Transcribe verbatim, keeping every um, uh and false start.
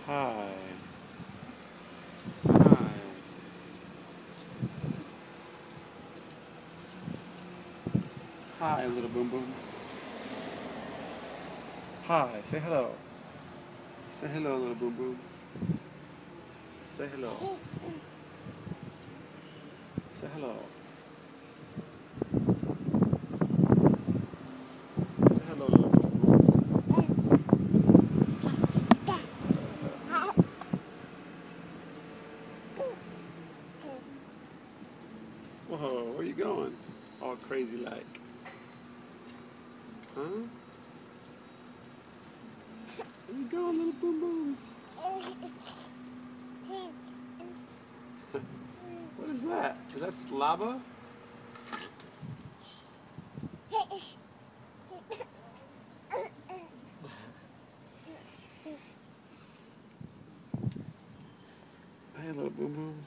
Hi. Hi. Hi, little boom booms. Hi, say hello. Say hello, little boom booms. Say hello. Say hello. Say hello, little boom booms. Whoa, where you going? All crazy like. Huh? Where you going, little boom booms? What is that? Is that slobber? Hey, little boom booms.